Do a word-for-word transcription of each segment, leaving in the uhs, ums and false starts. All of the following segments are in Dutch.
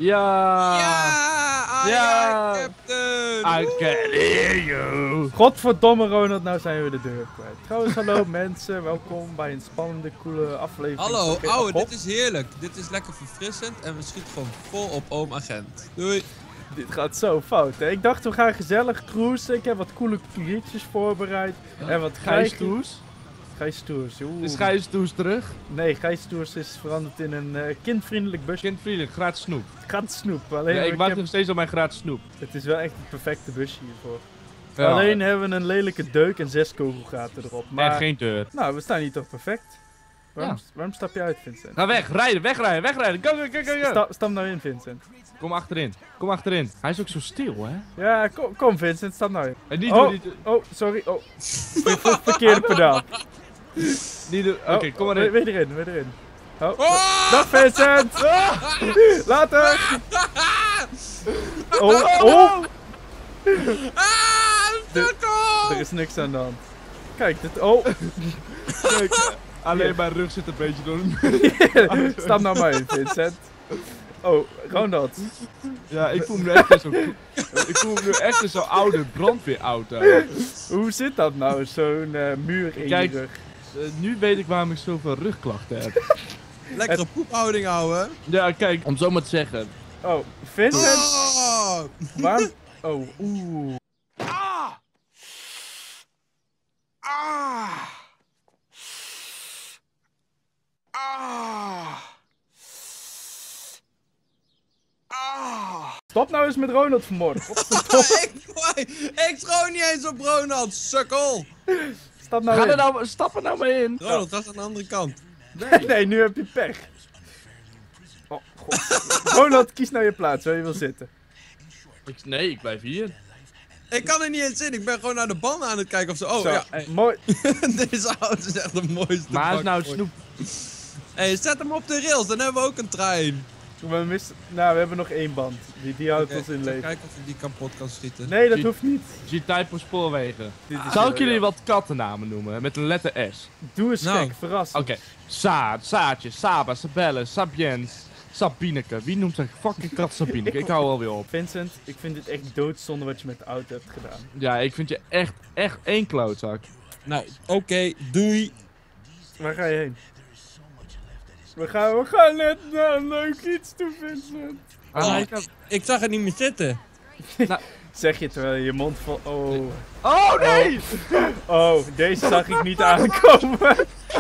Ja! Ja! Ja! Captain! I can hear you! Godverdomme Ronald, nou zijn we de deur kwijt. Trouwens, hallo mensen, welkom bij een spannende, coole aflevering. Hallo, van ouwe, Hop. dit is heerlijk. Dit is lekker verfrissend en we schieten gewoon vol op oom agent. Doei! Dit gaat zo fout, hè. Ik dacht, we gaan gezellig cruisen. Ik heb wat coole liedjes voorbereid. En wat Gijs Toes? Gijs Toers, oeh. Is Gijs Toes terug? Nee, Gijs Toers is veranderd in een uh, kindvriendelijk busje. Kindvriendelijk, gratis snoep. Gaat snoep. Alleen Ja, ik ik wacht heb... nog steeds op mijn gratis snoep. Het is wel echt het perfecte busje hiervoor. Ja. Alleen hebben we een lelijke deuk en zes kogelgaten erop. Maar En geen deur. nou, we staan hier toch perfect? Waarom, Ja. waarom stap je uit, Vincent? Ga weg, rijden, wegrijden, wegrijden. Go, go, go, go, go. Sta, stap nou in, Vincent. Kom achterin, kom achterin. Hij is ook zo stil, hè? Ja, kom, kom Vincent, stap nou in. En niet Oh. doen, niet doen. Oh, sorry. Oh. Ver- ver- Verkeerde pedaal. Niet doen. Oké, Oh, kom maar weer- in. Weer erin, weer erin. Oh. Oh! Dag Vincent! Later! Oh, oh! Ah, sukkel! Er is niks aan de hand. Kijk, dit. Oh! Kijk, alleen mijn rug zit een beetje door de Stap nou maar in, Vincent. Oh, Ronald. Ja, ik voel me nu echt in zo'n... Ik voel me nu echt in zo'n oude brandweerauto. Hoe zit dat nou, zo'n uh, muur in Kijk. je rug? Uh, nu weet ik waarom ik zoveel rugklachten heb. Lekkere poephouding houden. Ja, kijk, om zo maar te zeggen. Oh, Vincent? Oh! Waarom? Oh, oeh. Ah! Ah! Ah! Ah! Stop nou eens met Ronald vanmorgen. ik, ik schoon niet eens op Ronald, sukkel! Stap nou Ga in. er nou, stap er nou maar in. Ronald, dat is aan de andere kant. Nee, nee, nu heb je pech. Oh, god. Ronald, kies nou je plaats waar je wil zitten. Ik, nee, ik blijf hier. Ik kan er niet eens in, ik ben gewoon naar de banden aan het kijken of zo. Oh Zo, ja, hey, mooi. deze auto is echt de mooiste. Maar hij is bak nou ooit. snoep. Hé, hey, zet hem op de rails, dan hebben we ook een trein. We missen... Nou, we hebben nog één band. Die, die houdt Oké, ons in even leven. kijken of ik die kapot kan schieten. Nee, dat Zie- hoeft niet. G-Type spoorwegen. Dit is Zou er, ik jullie ja. wat kattennamen noemen? Met een letter S. Doe eens Nou. gek, verras. Oké. Sa, Saatje, Saba, Sabelle, Sabiens, Sabineke. Wie noemt zijn fucking kat Sabineke? Ik hou alweer op. Vincent, ik vind dit echt doodzonde wat je met de auto hebt gedaan. Ja, ik vind je echt, echt één klootzak. Nou, oké, doei. Waar ga je heen? We gaan, we gaan net naar een leuk iets toe, Vincent. Ah, Oh, hij ik, kan- ik zag het niet meer zitten. Zeg je terwijl je je mond vol... Oh. Oh nee! Oh, deze zag ik niet aankomen.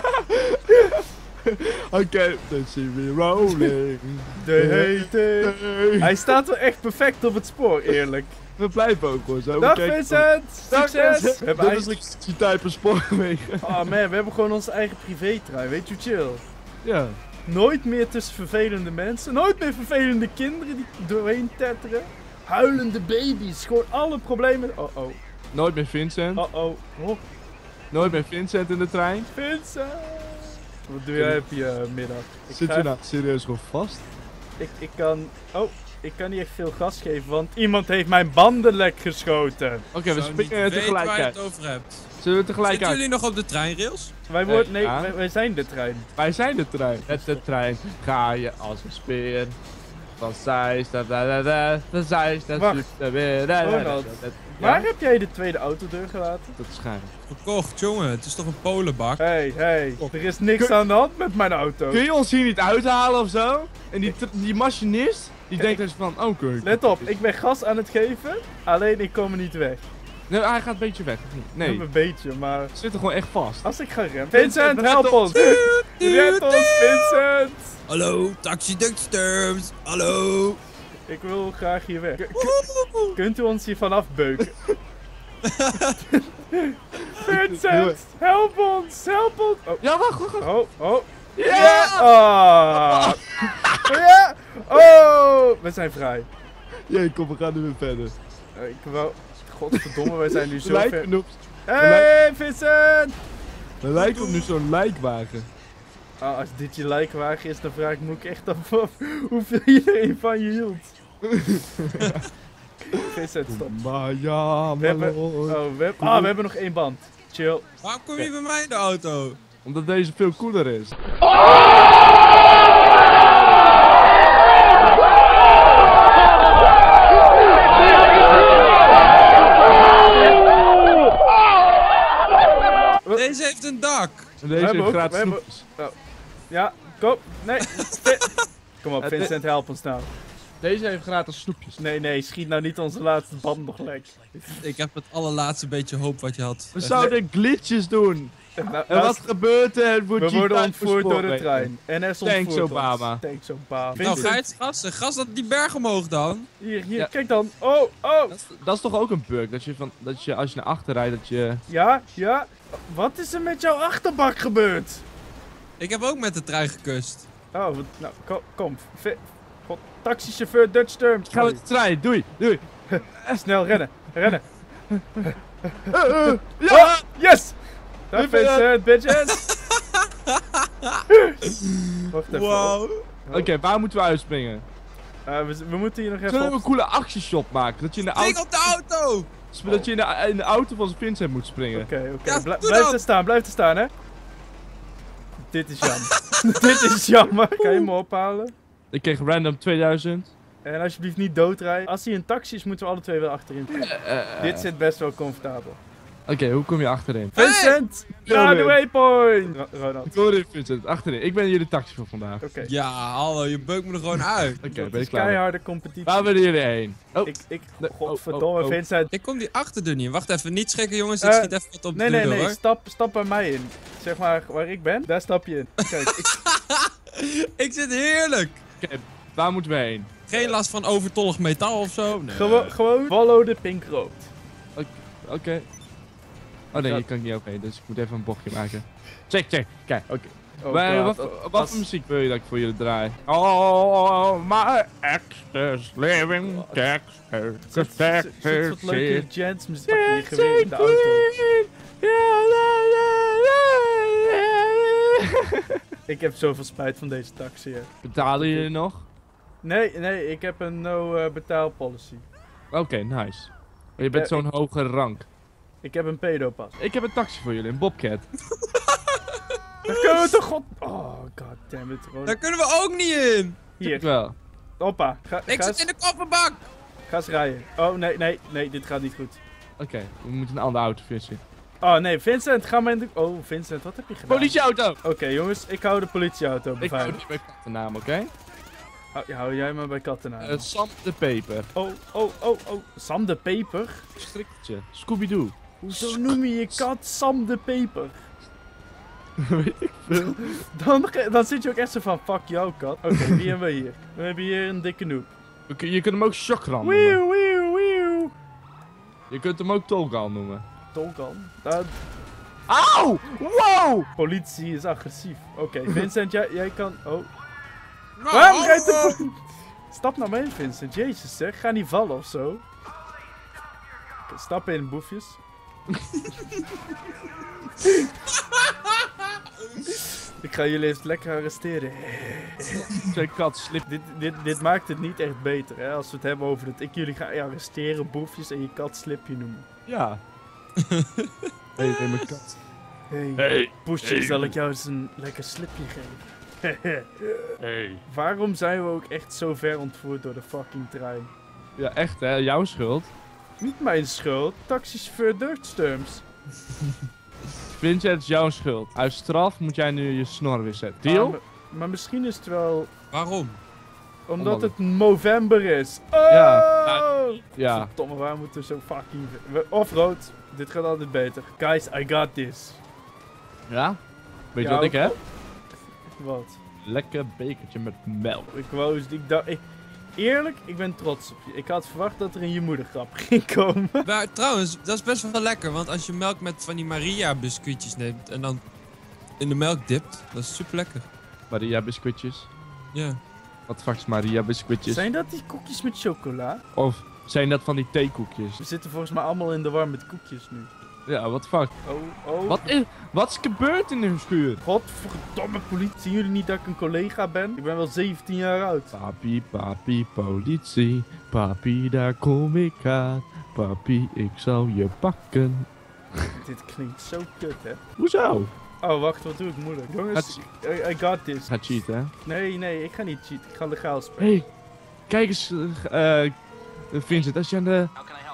Oké, then see me rolling. De hete. Hij staat wel echt perfect op het spoor, eerlijk. We blijven ook hoor zo. Dag Kijk, Vincent! Dag, Succes! Vincent. We hebben Dit eigenlijk... is G-Type spoorwegen. Oh man, we hebben gewoon onze eigen privétrein, weet je, chill. Ja. Nooit meer tussen vervelende mensen, nooit meer vervelende kinderen die doorheen tetteren. Huilende baby's, gewoon alle problemen. Oh oh, Nooit meer Vincent. oh oh, oh, Nooit meer Vincent in de trein. Vincent! Wat doe jij op je uh, middag? Ik, Zit ga- je nou serieus gewoon vast? ik, ik kan, oh, ik kan niet echt veel gas geven, want iemand heeft mijn banden lek geschoten. Oké, we Zou niet springen weten waar je tegelijkertijd. het over hebt. Zullen we tegelijk Zitten uit? jullie nog op de treinrails? Wij worden, nee, ja. wij, wij zijn de trein. Wij zijn de trein. Met de trein ga je als een speer. Van Zeist naar da da da. Van Zeist naar Wacht. Zutphen weer. Da, da, da, Ronald, da, da. Waar Ja, heb jij de tweede autodeur gelaten? dat is schuin. Verkocht, jongen. Het is toch een polenbak? Hey, hey, er is niks Kun- aan de hand met mijn auto. Kun je ons hier niet uithalen of zo? En die, tr- die machinist, die Kijk. denkt dus van, oké. Let op, ik ben gas aan het geven, alleen ik kom er niet weg. Nee, hij gaat een beetje weg, of niet? Nee, Een beetje, maar we zitten gewoon echt vast. als ik ga remmen... Vincent, red help ons. ons! Red ons, Vincent! Hallo, taxi Ducksters. Hallo. Ik wil graag hier weg. K- k- kunt u ons hier vanaf beuken? Vincent, help ons, help ons! Oh, Ja, wacht, wacht, wacht. oh, oh. Ja! Ah. Ja! Oh! We zijn vrij. Jee, kom, we gaan nu weer verder. Eh, Ik wou... Godverdomme, wij zijn nu zo Lijkt ver. me op, Hey, Vincent! we lijken op nu zo'n lijkwagen. Ah, als dit je lijkwagen is, dan vraag ik me ook echt af of- hoeveel iedereen van je hield. Vincent, stop. Maar ja, We hebben, maar oh, we, hebben, ah, we hebben nog één band. Chill. Waarom kom je bij mij in de auto? Omdat deze veel cooler is. En We deze hebben heeft ook- gratis we hebben- snoepjes. Ja, kom. Nee. Kom op, Vincent, help ons nou. Deze heeft gratis snoepjes. Nee, nee, schiet nou niet onze laatste band nog lek. Ik heb het allerlaatste beetje hoop wat je had. We zouden glitches doen. Nou, En wat gebeurt er? we worden ontvoerd door de trein. N S ontvoert Thanks, ons. Obama. Thanks, Obama. Nou, Vincent, ga je het gassen? Gas dat die berg omhoog dan. hier, hier, Ja. kijk dan. Oh, oh. Dat is, dat is toch ook een bug? Dat je, van, dat je als je naar achter rijdt, dat je... Ja, ja. Wat is er met jouw achterbak gebeurd? Ik heb ook met de trein gekust. Oh, wat, nou, kom. kom. Vi- God, taxichauffeur Dutch Terms. Ga met de trein, doei, doei. Snel, rennen, rennen. Uh, uh, ja! Oh, yes! Dag Ik ben, Vincent, bitches. Wacht even. Wow. Oké, waar moeten we uitspringen? Uh, we, we moeten hier nog even Zullen we op... een coole actieshop maken? Dat je in de Spring auto, op de auto! dat je in de, in de auto van Vincent moet springen. Oké, oké. Ja, Bla- doe blijf dat. er staan, blijf er staan, hè. Dit is jammer. Dit is jammer. Kan je me ophalen? Ik kreeg random tweeduizend. En alsjeblieft niet doodrijden. Als hij een taxi is, moeten we alle twee wel achterin. Eh, eh, Dit zit best wel comfortabel. Oké, hoe kom je achterin? Vincent! Naar de waypoint! Ro- Ronald. Ik hoor dit, Vincent, achterin. Ik ben jullie taxi voor vandaag. Oké. Ja, hallo, je beukt me er gewoon uit. Oké, Dat ben is ik klaar. mee. keiharde competitie. Waar willen jullie heen? Oh, Ik, ik, Nee, oh, godverdomme, oh, oh. Vincent. Ik kom die achterdeur niet in. Wacht even, niet schrikken jongens. Ik Eh, schiet even wat op Nee, de nee, deur nee, hoor. stap, stap bij mij in. Zeg maar, waar ik ben, daar stap je in. Kijk, ik, Ik zit heerlijk. oké, waar moeten we heen? Geen last van overtollig metaal of zo. Nee. gewo gewoon follow the pink road. Oké. Oh nee, Ja. hier kan ik niet overheen, dus ik moet even een bochtje maken. Check, check. Kijk, oké. Oh Maar God, wat, als- wat als- voor muziek wil je dat ik voor jullie draai? Oh, my ex is living Texas. Zet- zet- zet- zet wat leuke jazzmuziek hier geweest in de auto. Ik heb zoveel spijt van deze taxi, hè. Betalen jullie nog? Nee, nee, ik heb een no uh, betaal policy. Oké, nice. Maar je bent Ja, zo'n hoge rank. Ik heb een pedopas. Ik heb een taxi voor jullie, een Bobcat. Daar kunnen we toch god... Oh, god damn it. Ron. Daar kunnen we ook niet in. Hier, Wel. hoppa. Ga, Ik ga, zit in eens, de kofferbak. ga eens rijden. Oh, nee, nee, nee, dit gaat niet goed. Oké, we moeten een andere auto vissen. Oh, nee, Vincent, ga maar in de... Oh, Vincent, wat heb je gedaan? Politieauto! Oké, jongens, ik hou de politieauto Ik hou beveiligd. niet bij kattennaam, oké? Hou, ja, hou jij maar bij katten aan. Uh, Sam de Peper. Oh, oh, oh, oh. Sam de Peper? Strikkertje. Scooby-Doo. Hoezo noem je je kat Sam de Peper? Weet ik veel. Dan, ge- dan zit je ook echt zo van, fuck jou kat. Oké, wie hebben we hier? We hebben hier een dikke noob. Oké, je kunt hem ook Chakram noemen. Wieuw, wieuw, wieuw. Je kunt hem ook Tolgan noemen. Tolkan. Nou, Auw! Wow! politie is agressief. Oké, Vincent, jij, jij kan... Oh. Nou, Waarom rijdt de oh, politie? Stap naar mee, Vincent. Jezus zeg, ga niet vallen of zo. Oké, stap in, boefjes. Ik ga jullie eens lekker arresteren. Zijn kat slip. Dit, dit, dit maakt het niet echt beter, hè? Als we het hebben over dat ik jullie ga arresteren, boefjes, en je kat Slipje noemen. Ja. Hé, hey, mijn kat. Hey, Hey. poesje, hey. zal ik jou eens een lekker slipje geven? Hey. Waarom zijn we ook echt zo ver ontvoerd door de fucking trein? Ja, echt hè, jouw schuld. Niet mijn schuld, taxichauffeur Dirtsterms. Vincent, het is jouw schuld. Uit straf moet jij nu je snor weer zetten. Deal? Ah, maar, maar misschien is het wel Waarom? omdat Omdat het november is. Oh! Ja. Ja. Verdomme, waar moeten we zo fucking... we- Of rood. Dit gaat altijd beter. Guys, I got this. Ja? Weet je Ja, wat ik ook- heb? Wat? Lekker bekertje met melk. Ik wou eens... Ik dacht... Ik, eerlijk, ik ben trots op je. Ik had verwacht dat er een je moeder grap ging komen. Maar trouwens, dat is best wel lekker. Want als je melk met van die Maria biscuitjes neemt en dan in de melk dipt, dat is super lekker. Maria biscuitjes. Ja. Wat fuck is Maria biscuitjes? Zijn dat die koekjes met chocola? Of zijn dat van die theekoekjes? We zitten volgens mij allemaal in de war met koekjes nu. Ja, wat fuck. Oh, oh. Wat is, wat is gebeurd in hun schuur? Godverdomme politie. Zien jullie niet dat ik een collega ben? Ik ben wel zeventien jaar oud. Papi, papi, politie. Papi, daar kom ik aan. Papi, ik zal je pakken. Dit klinkt zo kut, hè? Hoezo? Oh, wacht, wat doe ik moeilijk? Jongens, I, I got this. Ga cheaten, hè? Nee, nee, ik ga niet cheaten. Ik ga legaal spelen. Hé, hey, kijk eens, eh, eh, Vincent, als je aan de,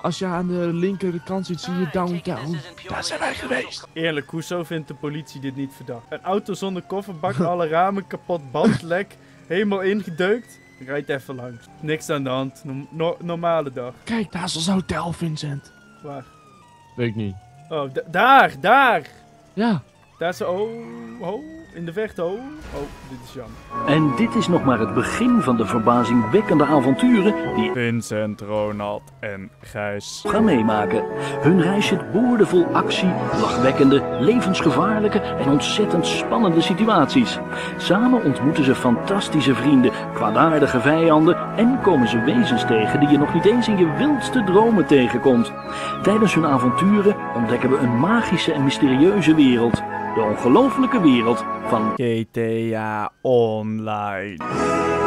als je aan de linkerkant ziet, zie je downtown. Daar zijn wij geweest. Eerlijk, hoezo vindt de politie dit niet verdacht? Een auto zonder kofferbak, alle ramen kapot, band lek, helemaal ingedeukt. Rijd even langs. Niks aan de hand. No no normale dag. Kijk, daar is ons hotel, Vincent. Waar? Weet ik niet. Oh, daar, daar. Ja. Daar is... Oh, oh, in de vecht, oh. Oh, dit is jammer. En dit is nog maar het begin van de verbazingwekkende avonturen die Vincent, Ronald en Gijs gaan meemaken. Hun reis zit boordevol actie, lachwekkende, levensgevaarlijke en ontzettend spannende situaties. Samen ontmoeten ze fantastische vrienden, kwaadaardige vijanden en komen ze wezens tegen die je nog niet eens in je wildste dromen tegenkomt. Tijdens hun avonturen ontdekken we een magische en mysterieuze wereld. De ongelofelijke wereld van G T A Online.